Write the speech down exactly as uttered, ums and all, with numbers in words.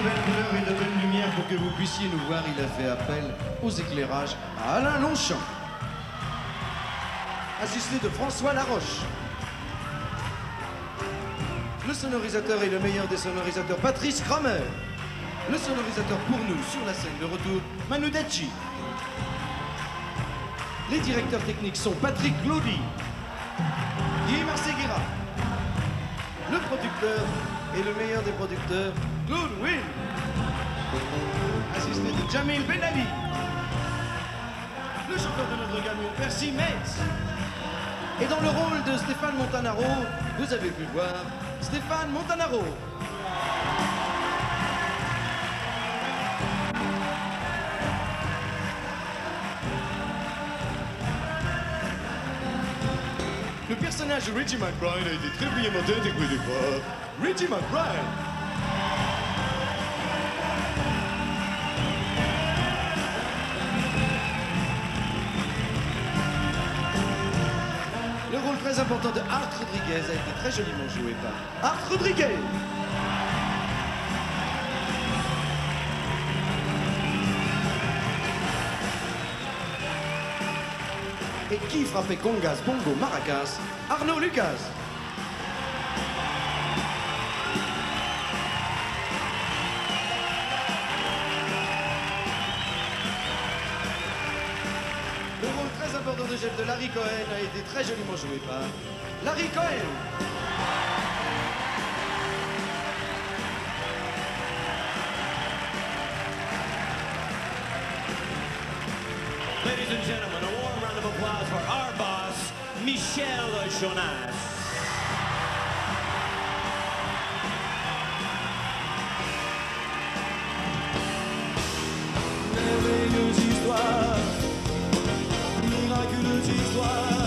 belles couleurs et de belles lumières pour que vous puissiez nous voir, il a fait appel aux éclairages à Alain Longchamp. Assisté de François Laroche. Le sonorisateur est le meilleur des sonorisateurs, Patrice Kramer. Le sonorisateur pour nous, sur la scène de retour, Manu Dacci. Les directeurs techniques sont Patrick Claudi, Guy Marseguira. Le producteur est le meilleur des producteurs, Claude Will. Assisté de Jamil Benali. Le chauffeur de notre camion, Percy Metz. Et dans le rôle de Stéphane Montanaro, vous avez pu voir Stéphane Montanaro. Le personnage de Reggie McBride a été très brillamment interprété par Reggie McBride. Le rôle très important de Art Rodriguez a été très joliment joué par Art Rodriguez. Et qui frappait congas, bongo, maracas? Arnaud Lucas. Le rôle très important de chef de Larry Cohen a été très joliment joué par Larry Cohen. Ladies and gentlemen, a warm round of applause for our boss, Michel Jonas. Merveilleuse histoire, miraculeuse histoire.